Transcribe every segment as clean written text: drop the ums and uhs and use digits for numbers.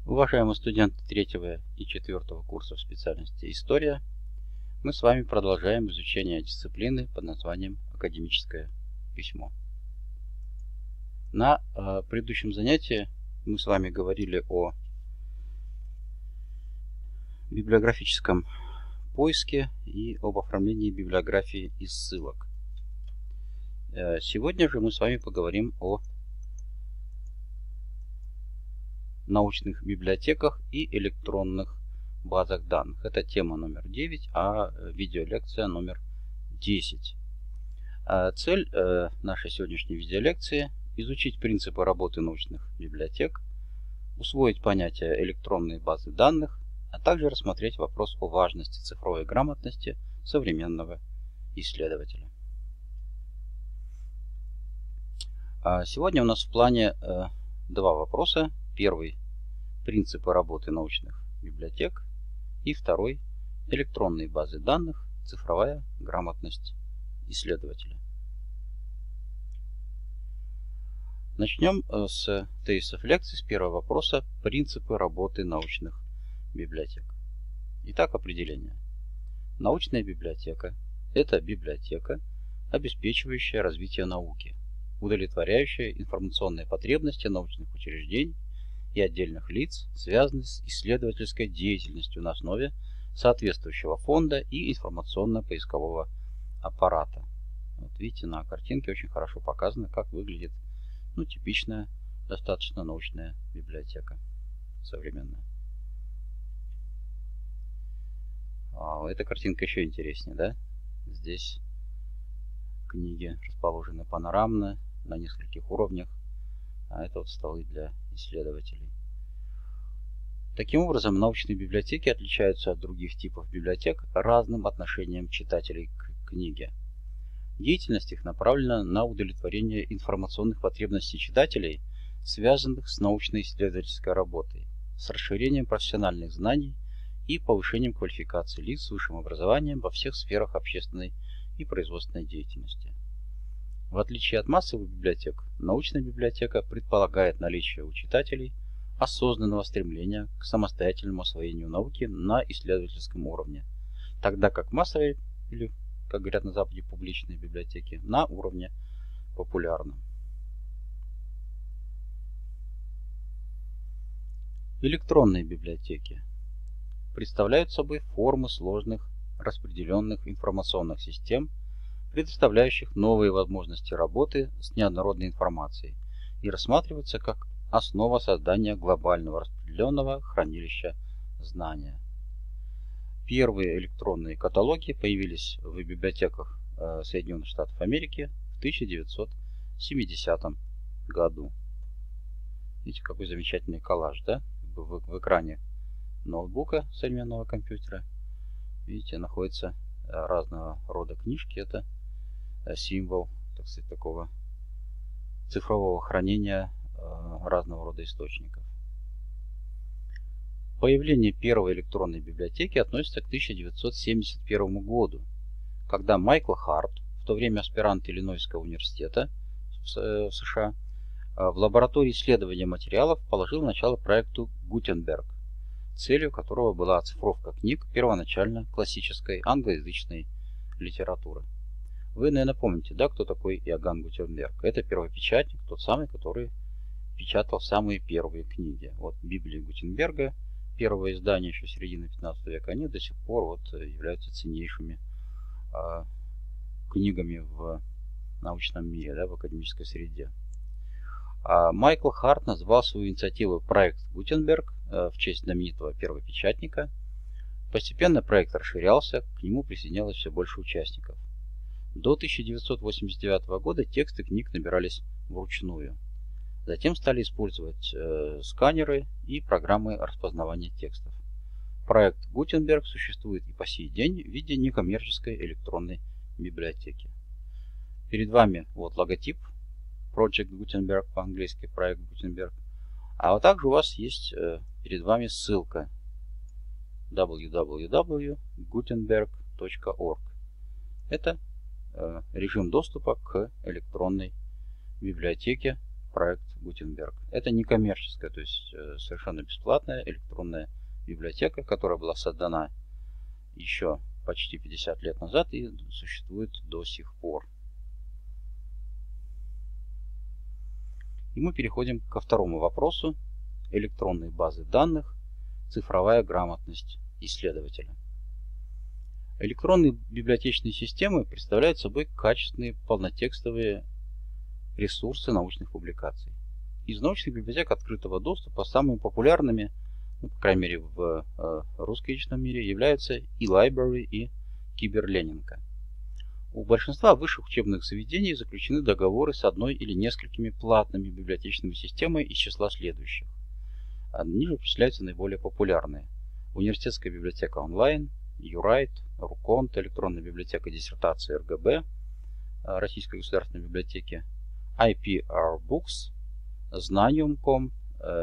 Уважаемые студенты 3 и 4 курсов специальности «История», мы с вами продолжаем изучение дисциплины под названием «Академическое письмо». На предыдущем занятии мы с вами говорили о библиографическом поиске и об оформлении библиографии из ссылок. Сегодня же мы с вами поговорим о научных библиотеках и электронных базах данных. Это тема номер 9, а видеолекция номер 10. Цель нашей сегодняшней видеолекции – изучить принципы работы научных библиотек, усвоить понятие электронной базы данных, а также рассмотреть вопрос о важности цифровой грамотности современного исследователя. Сегодня у нас в плане два вопроса. Первый – принципы работы научных библиотек. И второй – электронные базы данных, цифровая грамотность исследователя. Начнем с тезисов лекции, с первого вопроса – принципы работы научных библиотек. Итак, определение. Научная библиотека – это библиотека, обеспечивающая развитие науки, удовлетворяющая информационные потребности научных учреждений и отдельных лиц, связанных с исследовательской деятельностью на основе соответствующего фонда и информационно-поискового аппарата. Вот видите, на картинке очень хорошо показано, как выглядит типичная, достаточно научная библиотека современная. Эта картинка еще интереснее, да? Здесь книги расположены панорамно, на нескольких уровнях, а это вот столы для исследователей. Таким образом, научные библиотеки отличаются от других типов библиотек разным отношением читателей к книге. Деятельность их направлена на удовлетворение информационных потребностей читателей, связанных с научно-исследовательской работой, с расширением профессиональных знаний и повышением квалификации лиц с высшим образованием во всех сферах общественной и производственной деятельности. В отличие от массовых библиотек, научная библиотека предполагает наличие у читателей осознанного стремления к самостоятельному освоению науки на исследовательском уровне, тогда как массовые, или, как говорят на Западе, публичные библиотеки, на уровне популярном. Электронные библиотеки представляют собой формы сложных распределенных информационных систем, предоставляющих новые возможности работы с неоднородной информацией, и рассматриваются как основа создания глобального распределенного хранилища знания. Первые электронные каталоги появились в библиотеках Соединенных Штатов Америки в 1970 году. Видите, какой замечательный коллаж, да? В экране ноутбука современного компьютера, видите, находятся разного рода книжки. Это символ, так сказать, такого цифрового хранения разного рода источников. Появление первой электронной библиотеки относится к 1971 году, когда Майкл Харт, в то время аспирант Иллинойского университета в США, в лаборатории исследования материалов положил начало проекту Гутенберг, целью которого была оцифровка книг первоначально классической англоязычной литературы. Вы, наверное, помните, да, кто такой Иоганн Гутенберг? Это первопечатник, тот самый, который печатал самые первые книги. Вот Библия Гутенберга, первое издание еще середины 15 века, они до сих пор вот являются ценнейшими книгами в научном мире, да, в академической среде. Майкл Харт назвал свою инициативу проект Гутенберг в честь знаменитого первопечатника. Постепенно проект расширялся, к нему присоединялось все больше участников. До 1989 года тексты книг набирались вручную. Затем стали использовать сканеры и программы распознавания текстов. Проект Гутенберг существует и по сей день в виде некоммерческой электронной библиотеки. Перед вами вот логотип Project Gutenberg, по-английски проект Gutenberg. А вот также у вас есть перед вами ссылка www.gutenberg.org. Это режим доступа к электронной библиотеке, проект Gutenberg. Это не коммерческая, то есть совершенно бесплатная электронная библиотека, которая была создана еще почти 50 лет назад и существует до сих пор. И мы переходим ко второму вопросу. Электронные базы данных, цифровая грамотность исследователя. Электронные библиотечные системы представляют собой качественные полнотекстовые ресурсы научных публикаций. Из научных библиотек открытого доступа самыми популярными, по крайней мере в русскоязычном мире, являются eLibrary и Киберленинка. У большинства высших учебных заведений заключены договоры с одной или несколькими платными библиотечными системами из числа следующих. Ниже перечисляются наиболее популярные. Университетская библиотека онлайн, Юрайт, Руконт, электронная библиотека диссертации РГБ, Российской государственной библиотеки, IPR-Books, Znanium.com,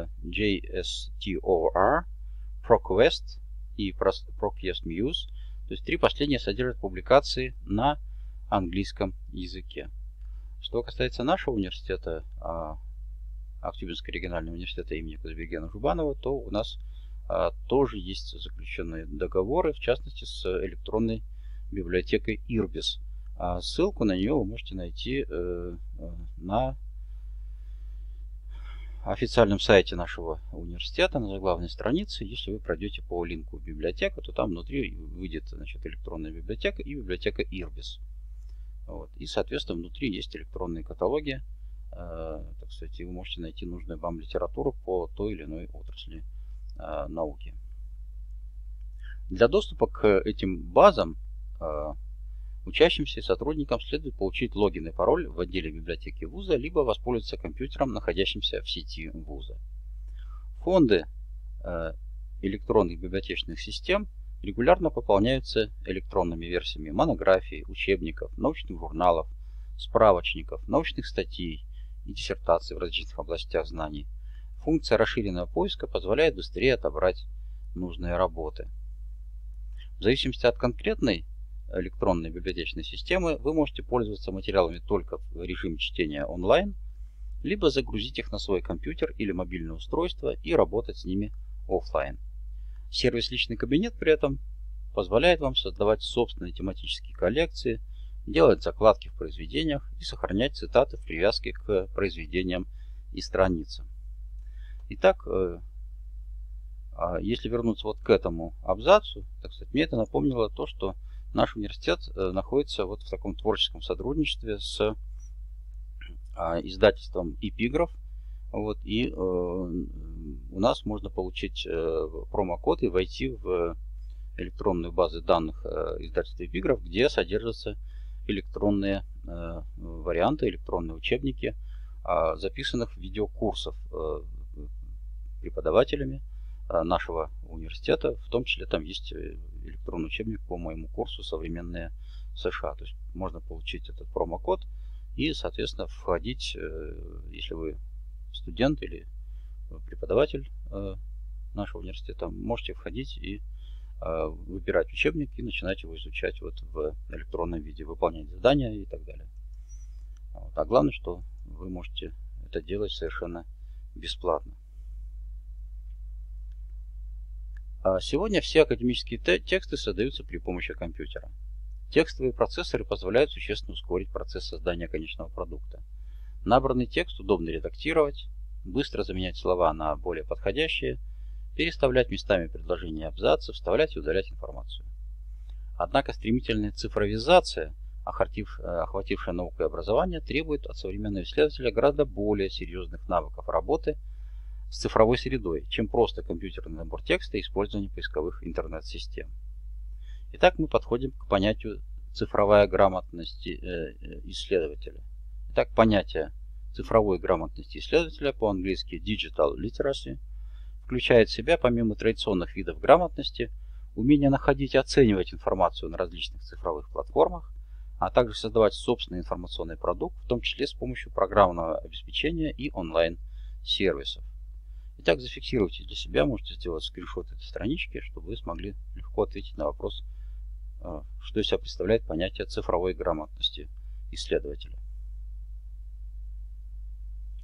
JSTOR, ProQuest и ProQuest Muse. То есть три последние содержат публикации на английском языке. Что касается нашего университета, Актюбинского регионального университета имени Казбергена-Жубанова, то у нас тоже есть заключенные договоры, в частности с электронной библиотекой Irbis. Ссылку на нее вы можете найти на официальном сайте нашего университета, на заглавной странице. Если вы пройдете по линку в библиотеку, то там внутри выйдет, значит, электронная библиотека и библиотека Irbis. Вот. И, соответственно, внутри есть электронные каталоги. Так сказать, и вы можете найти нужную вам литературу по той или иной отрасли науки. Для доступа к этим базам учащимся и сотрудникам следует получить логин и пароль в отделе библиотеки вуза, либо воспользоваться компьютером, находящимся в сети вуза. Фонды электронных библиотечных систем регулярно пополняются электронными версиями монографий, учебников, научных журналов, справочников, научных статей и диссертаций в различных областях знаний. Функция расширенного поиска позволяет быстрее отобрать нужные работы. В зависимости от конкретной электронной библиотечной системы вы можете пользоваться материалами только в режиме чтения онлайн, либо загрузить их на свой компьютер или мобильное устройство и работать с ними офлайн. Сервис «Личный кабинет» при этом позволяет вам создавать собственные тематические коллекции, делать закладки в произведениях и сохранять цитаты в привязке к произведениям и страницам. Итак, если вернуться вот к этому абзацу, так сказать, мне это напомнило то, что наш университет находится вот в таком творческом сотрудничестве с издательством «Эпиграф». Вот, и у нас можно получить промокод и войти в электронную базу данных издательства «Эпиграф», где содержатся электронные варианты, электронные учебники записанных видеокурсов преподавателями нашего университета. В том числе там есть электронный учебник по моему курсу «Современные США». То есть можно получить этот промокод и, соответственно, входить, если вы студент или преподаватель нашего университета, можете входить и выбирать учебник и начинать его изучать вот в электронном виде, выполнять задания и так далее. Вот. А главное, что вы можете это делать совершенно бесплатно. Сегодня все академические тексты создаются при помощи компьютера. Текстовые процессоры позволяют существенно ускорить процесс создания конечного продукта. Набранный текст удобно редактировать, быстро заменять слова на более подходящие, переставлять местами предложения и абзацы, вставлять и удалять информацию. Однако стремительная цифровизация, охватившая науку и образование, требует от современного исследователя гораздо более серьезных навыков работы с цифровой средой, чем просто компьютерный набор текста и использование поисковых интернет-систем. Итак, мы подходим к понятию цифровая грамотность исследователя. Итак, понятие цифровой грамотности исследователя, по-английски Digital Literacy, включает в себя, помимо традиционных видов грамотности, умение находить и оценивать информацию на различных цифровых платформах, а также создавать собственный информационный продукт, в том числе с помощью программного обеспечения и онлайн-сервисов. Итак, зафиксируйте для себя, можете сделать скриншот этой странички, чтобы вы смогли легко ответить на вопрос, что из себя представляет понятие цифровой грамотности исследователя.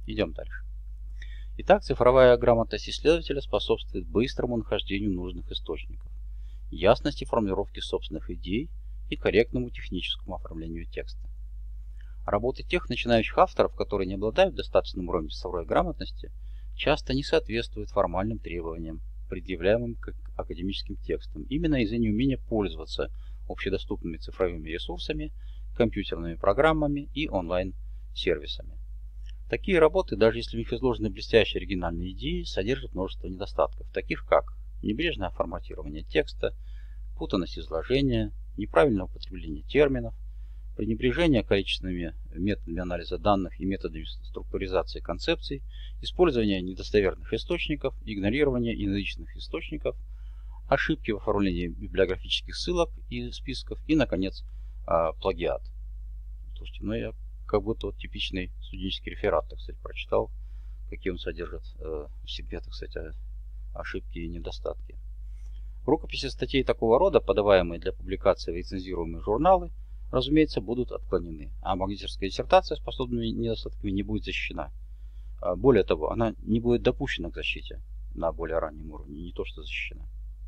Идем дальше. Итак, цифровая грамотность исследователя способствует быстрому нахождению нужных источников, ясности формулировки собственных идей и корректному техническому оформлению текста. Работы тех начинающих авторов, которые не обладают достаточным уровнем цифровой грамотности, часто не соответствуют формальным требованиям, предъявляемым к академическим текстам, именно из-за неумения пользоваться общедоступными цифровыми ресурсами, компьютерными программами и онлайн-сервисами. Такие работы, даже если в них изложены блестящие оригинальные идеи, содержат множество недостатков, таких как небрежное форматирование текста, путанность изложения, неправильное употребление терминов, пренебрежение количественными методами анализа данных и методами структуризации концепций, использование недостоверных источников, игнорирование иноязычных источников, ошибки в оформлении библиографических ссылок и списков и, наконец, плагиат. Слушайте, ну я как будто вот типичный студенческий реферат, так сказать, прочитал, какие он содержит в себе, так сказать, ошибки и недостатки. Рукописи статей такого рода, подаваемые для публикации в рецензируемые журналы, разумеется, будут отклонены, а магистерская диссертация с подобными недостатками не будет защищена. Более того, она не будет допущена к защите на более раннем уровне, не то что защищена.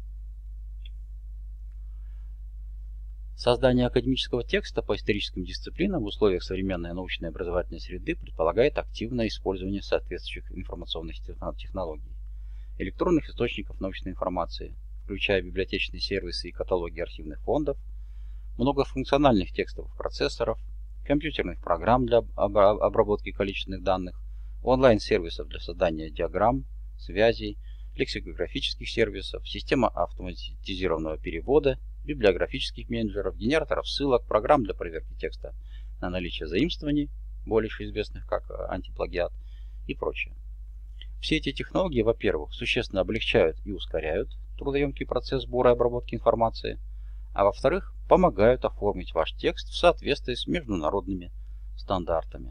Создание академического текста по историческим дисциплинам в условиях современной научной и образовательной среды предполагает активное использование соответствующих информационных технологий, электронных источников научной информации, включая библиотечные сервисы и каталоги архивных фондов, многофункциональных текстовых процессоров, компьютерных программ для обработки количественных данных, онлайн-сервисов для создания диаграмм, связей, лексикографических сервисов, система автоматизированного перевода, библиографических менеджеров, генераторов ссылок, программ для проверки текста на наличие заимствований, больше известных как антиплагиат и прочее. Все эти технологии, во-первых, существенно облегчают и ускоряют трудоемкий процесс сбора и обработки информации, а во-вторых, помогают оформить ваш текст в соответствии с международными стандартами.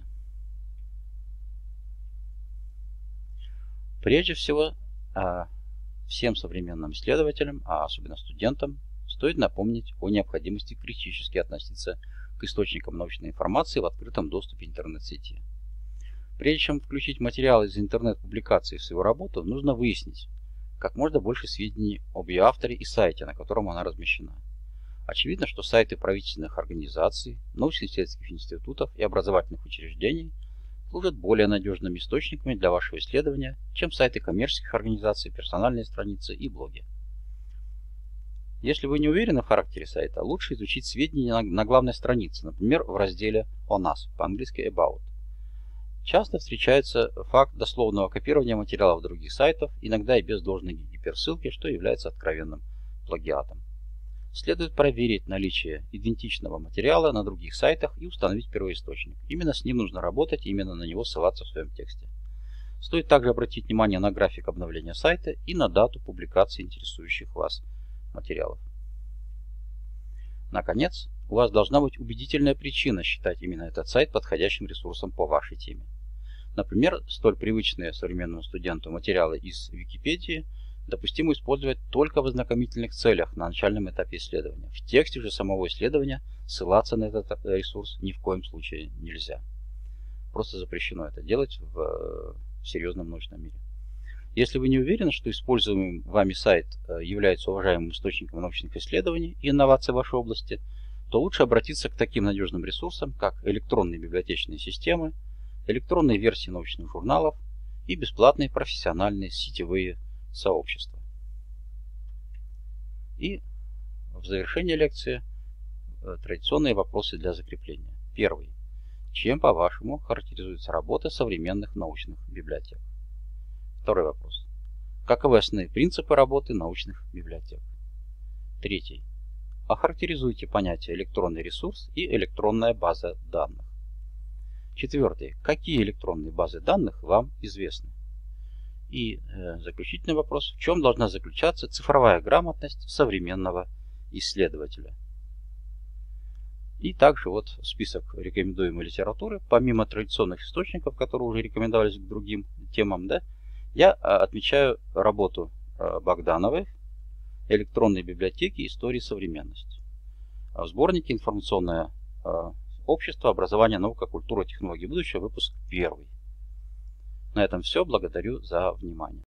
Прежде всего, всем современным исследователям, а особенно студентам, стоит напомнить о необходимости критически относиться к источникам научной информации в открытом доступе интернет-сети. Прежде чем включить материалы из интернет-публикации в свою работу, нужно выяснить как можно больше сведений об ее авторе и сайте, на котором она размещена. Очевидно, что сайты правительственных организаций, научно-исследовательских институтов и образовательных учреждений служат более надежными источниками для вашего исследования, чем сайты коммерческих организаций, персональные страницы и блоги. Если вы не уверены в характере сайта, лучше изучить сведения на главной странице, например, в разделе «О нас», по-английски «About». Часто встречается факт дословного копирования материалов других сайтов, иногда и без должной гиперссылки, что является откровенным плагиатом. Следует проверить наличие идентичного материала на других сайтах и установить первоисточник. Именно с ним нужно работать, и именно на него ссылаться в своем тексте. Стоит также обратить внимание на график обновления сайта и на дату публикации интересующих вас материалов. Наконец, у вас должна быть убедительная причина считать именно этот сайт подходящим ресурсом по вашей теме. Например, столь привычные современному студенту материалы из Википедии допустимо использовать только в ознакомительных целях на начальном этапе исследования. В тексте же самого исследования ссылаться на этот ресурс ни в коем случае нельзя. Просто запрещено это делать в серьезном научном мире. Если вы не уверены, что используемый вами сайт является уважаемым источником научных исследований и инноваций в вашей области, то лучше обратиться к таким надежным ресурсам, как электронные библиотечные системы, электронные версии научных журналов и бесплатные профессиональные сетевые сообщества. И в завершении лекции традиционные вопросы для закрепления. Первый. Чем, по-вашему, характеризуется работа современных научных библиотек? Второй вопрос. Каковы основные принципы работы научных библиотек? Третий. Охарактеризуйте понятия электронный ресурс и электронная база данных. Четвертый. Какие электронные базы данных вам известны? И заключительный вопрос. В чем должна заключаться цифровая грамотность современного исследователя? И также вот список рекомендуемой литературы. Помимо традиционных источников, которые уже рекомендовались к другим темам, да, я отмечаю работу Богдановой «Электронные библиотеки. Истории современности». В сборнике «Информационное общество. Образование, наука, культура, технологии будущего», выпуск 1. На этом все. Благодарю за внимание.